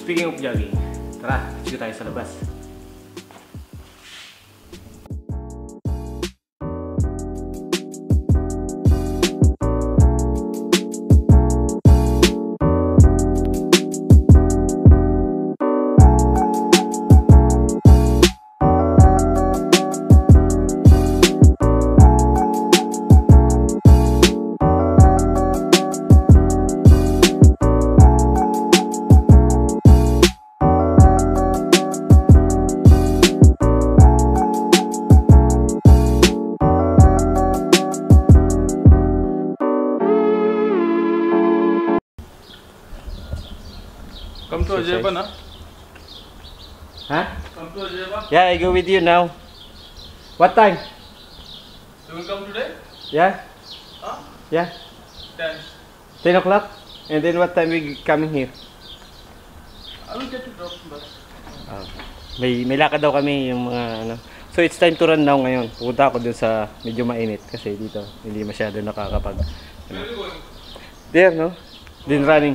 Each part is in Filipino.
speaking of jogging, tara, sige tayo sa labas. Come to Ajaiba, na? Huh? Come to Ajaiba. Yeah, I go with you now. What time? You will come today? Yeah? Huh? Yeah? 10. 10 o'clock? And then what time we coming here? I will get you drop bus. May lakad daw kami yung mga ano. So it's time to run now ngayon. Pupunta ako dun sa medyo mainit kasi dito hindi masyado nakakapag. Where are you going? There, no? Then running.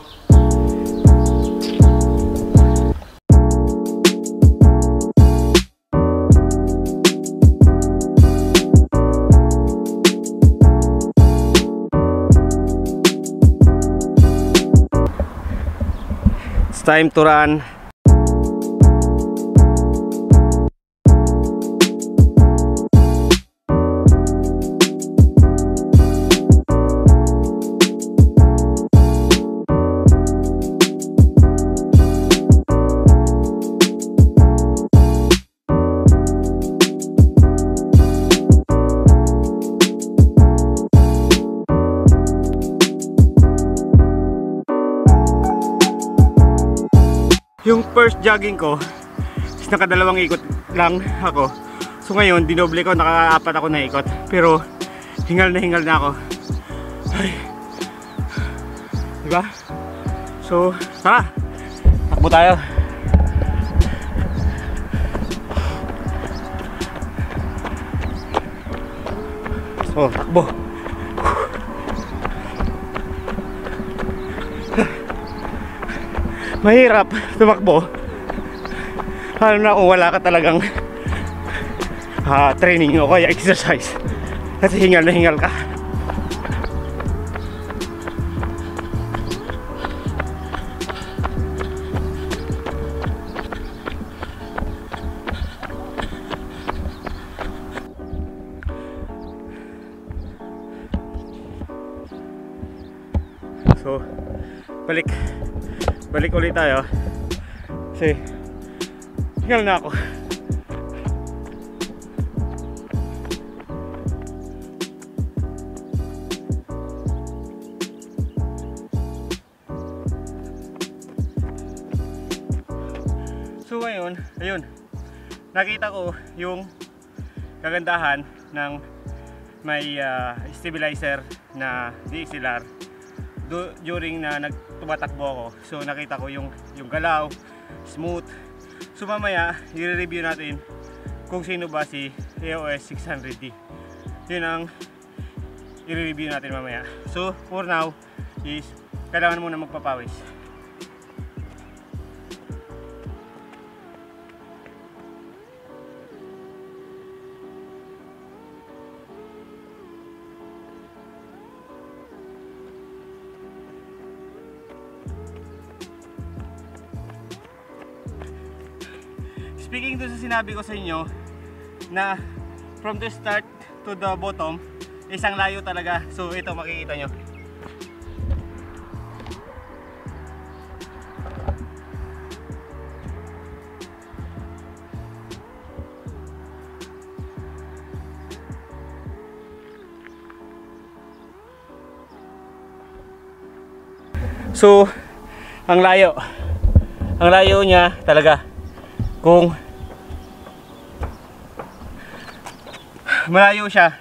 It's time to run. Yung first jogging ko is nakadalawang ikot lang ako. So ngayon dinoble ko, nakaapat ako na ikot. Pero hingal na ako. Ay. Diba? So tara, takbo tayo. So takbo. Mahirap tumakbo. Alam na kung wala ka talagang training o kaya exercise. Kasi hingal na hingal ka. So, balik ulit tayo kasi hingal na ako. So ngayon, ayun, nakita ko yung kagandahan ng may stabilizer na DSLR during na tumatakbo ako. So nakita ko yung galaw, smooth. So mamaya i-review natin kung sino ba si EOS 600D. Yun ang i-review natin mamaya. So for now is kailangan muna magpapawis. Speaking doon sa sinabi ko sa inyo na from the start to the bottom, isang layo talaga. So ito makikita nyo. So ang layo niya talaga. Kung malayo siya,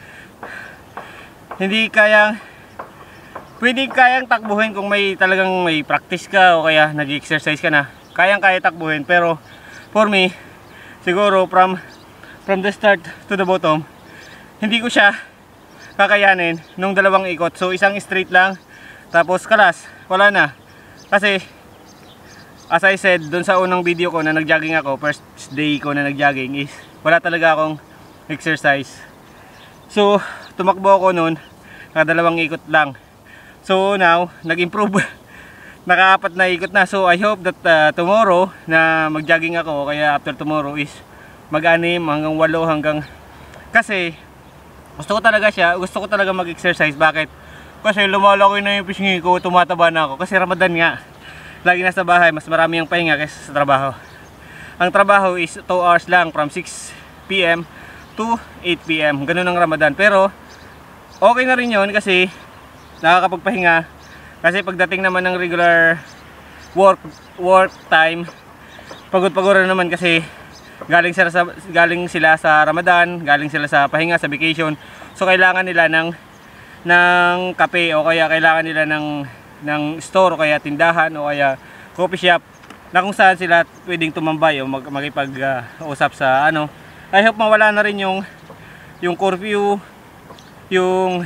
pwedeng kayang takbuhin kung talagang may practice ka o kaya nag-exercise ka na. Kaya takbuhin, pero for me, siguro from the start to the bottom, hindi ko siya kakayanin nung dalawang ikot. So isang straight lang, tapos kalas, wala na. Kasi as I said, dun sa unang video ko na nag-jogging ako, first day ko na nag-jogging is wala talaga akong exercise. So, tumakbo ako nun, nakadalawang ikot lang. So, now, nag-improve. Naka-4 na ikot na. So, I hope that tomorrow na mag-jogging ako, kaya after tomorrow is mag-6 hanggang 8 hanggang... Kasi, gusto ko talaga mag-exercise. Bakit? Kasi lumalaki na yung pisngi ko, tumataba na ako. Kasi Ramadan nga. Lagi nasa bahay, mas marami ang pahinga kaysa sa trabaho. Ang trabaho is 2 hours lang, from 6 PM to 8 PM. Ganun ang Ramadan. Pero, okay na rin yun kasi nakakapagpahinga. Kasi pagdating naman ng regular work time, pagod-pagod na naman kasi galing sila sa Ramadan, galing sila sa pahinga, sa vacation. So kailangan nila ng kape, o kaya kailangan nila ng store, o kaya tindahan, o kaya coffee shop na kung saan sila pwedeng tumambay o makipag-usap sa ano. I hope mawala na rin yung curfew, yung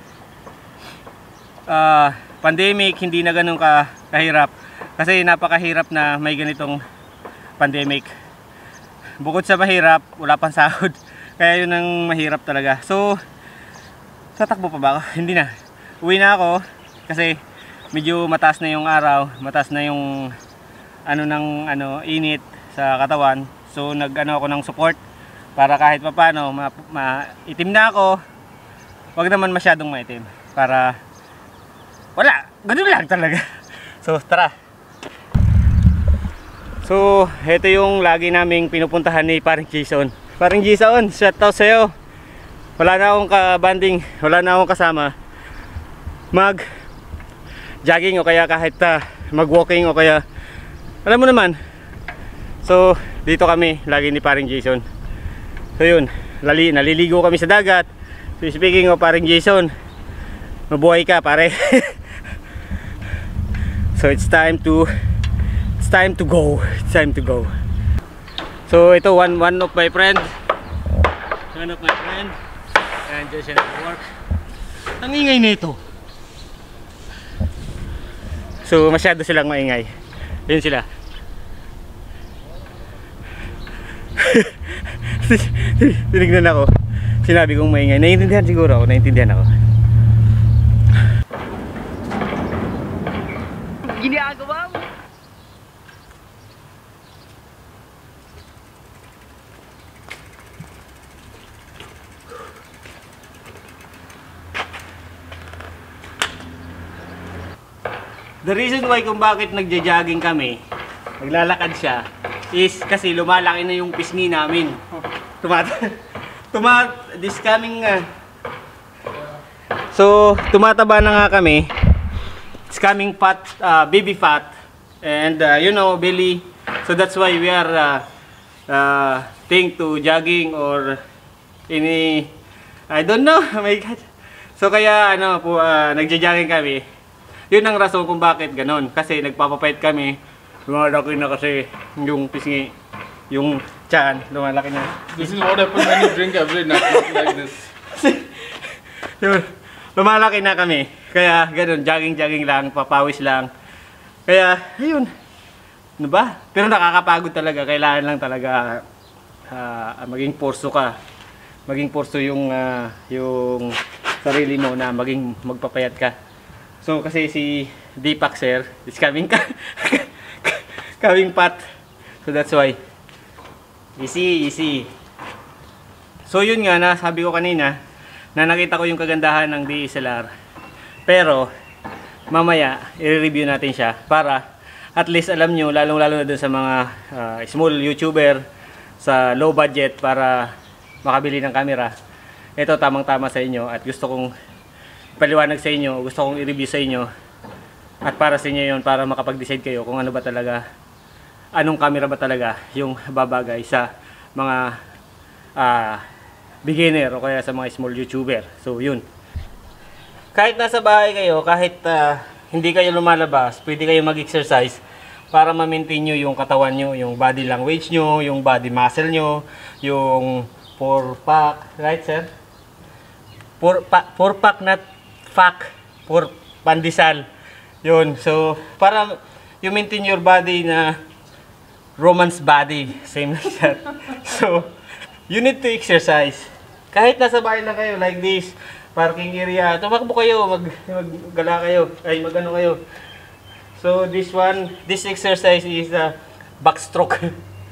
pandemic, hindi na ganun kahirap. Kasi napakahirap na may ganitong pandemic. Bukod sa mahirap, wala pang sahod. Kaya yun ang mahirap talaga. So, tatakbo pa ba ako? Hindi na. Uwi na ako kasi medyo mataas na yung araw, mataas na yung init sa katawan. So ako ng support para kahit papaano maitim na ako. Wag naman masyadong maitim para wala, ganun lang talaga. So tara. So ito yung lagi naming pinupuntahan ni Paring Jason. Paring Jason, shout out sa'yo. Wala na akong kabanding, wala na akong kasama mag jogging o kaya kahit mag walking o kaya alam mo naman. So dito kami lagi ni Paring Jason. So yun, naliligo kami sa dagat. So speaking of Paring Jason, mabuhay ka pare. So it's time to go. So ito one of my friend. And just at work. Ang ingay nito. So masyado silang maingay. Yun sila. Tinignan ako. Sinabi kong maingay. Naiintindihan siguro ako. Ginagawa mo. The reason why kung bakit nagja-jogging kami, naglalakad siya, is kasi lumalaki na yung pisngi namin. This coming so tumataba na nga kami. It's coming fat, baby fat, and belly. So that's why we are think to jogging or any, I don't know. Oh my God. So kaya nagja-jogging kami. Yun ang rason kung bakit ganon. Kasi nagpapapait kami. Lumalaki na kasi yung pisngi, yung tiyan, lumalaki na. This is what happens when you drink every night like this. Yun, lumalaki na kami. Kaya ganon, jogging lang, papawis lang. Kaya, ayun. Ano ba? Pero nakakapagod talaga. Kailangan lang talaga maging porso ka. Maging porso yung sarili mo na magpapayat ka. So kasi si Deepak sir is coming pat. So that's why. Easy. So yun nga, sabi ko kanina na nakita ko yung kagandahan ng DSLR. Pero mamaya i-review natin siya para at least alam nyo, lalong-lalo na dun sa mga small YouTuber sa low budget para makabili ng camera. Ito tamang-tama sa inyo at gusto kong paliwanag sa inyo, gusto kong i-review sa inyo at para sa inyo yun, para makapag-decide kayo kung ano ba talaga, anong camera ba talaga yung babagay sa mga beginner o kaya sa mga small YouTuber. So yun, kahit nasa bahay kayo, kahit hindi kayo lumalabas, pwede kayo mag-exercise para ma-maintain nyo yung katawan nyo, yung body language nyo, yung body muscle nyo, yung 4-pack, right sir? 4-pack not pack for pandesal. Yun. So para you maintain your body na Roman's body. Same like that. So, you need to exercise. Kahit nasa bahay lang kayo, like this, parking area, tumakbo kayo, maggala kayo, ay magano kayo. So, this exercise is backstroke.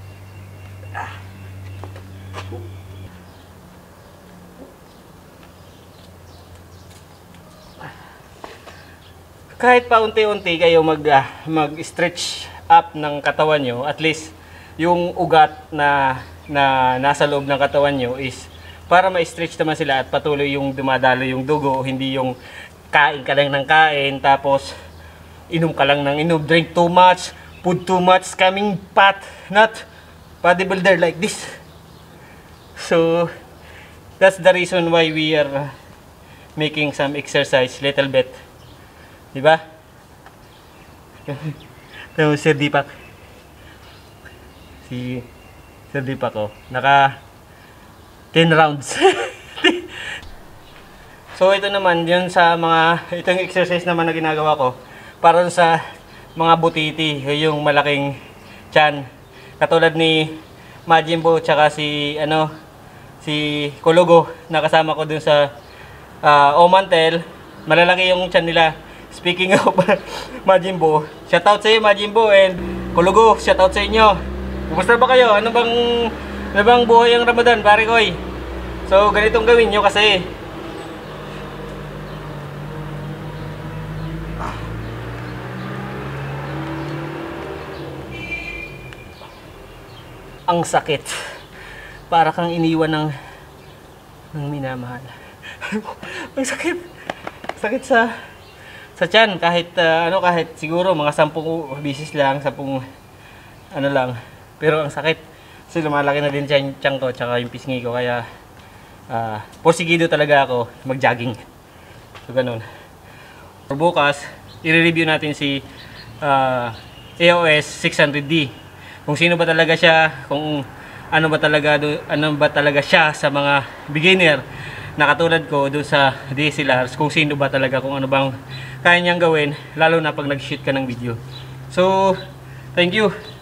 Kahit pa unti-unti kayo mag-stretch up ng katawan nyo, at least yung ugat na nasa loob ng katawan nyo is para ma-stretch naman sila at patuloy yung dumadalo yung dugo, hindi yung kain ka lang ng kain, tapos inom ka lang ng inom, drink too much, food too much, coming fat, not bodybuilder like this. So, that's the reason why we are making some exercise little bit. Diba? Ito Sir Deepak. Si Sir Deepak ko. Naka 10 rounds. So ito naman, yun sa itong exercise naman na ginagawa ko. Para sa mga butiti, yung malaking tiyan. Katulad ni Majimbo, tsaka si Kulugo, nakasama ko dun sa Omantel. Malalaki yung tiyan nila. Speaking of Majimbo, shoutout sa iyo Majimbo, and Kulugo, shoutout sa inyo. Kumusta ba kayo? Ano bang buhay ang Ramadan, pare koy? So, ganitong gawin nyo kasi ang sakit. Para kang iniwan ng minamahal. Ang sakit. Sakit sa tiyan, kahit siguro mga 10 bisis lang, 10 lang. Pero ang sakit. Kasi lumalaki na din tiyan ko, tsaka yung pisngi ko, kaya porsigido talaga ako mag-jogging. So ganun. For bukas, i-review natin si AOS 600D. Kung sino ba talaga siya, kung ano ba talaga siya sa mga beginner na katulad ko doon sa DSLRs, kung sino ba talaga, kung ano bang kaya niyang gawin, lalo na pag nag-shoot ka ng video. So, thank you.